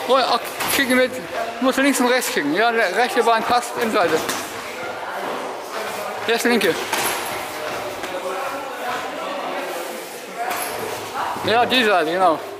Oh, kicken mit, musst du links und rechts kicken. Ja, der rechte Bein passt in Seite. Jetzt linke. Ja, die Seite, genau.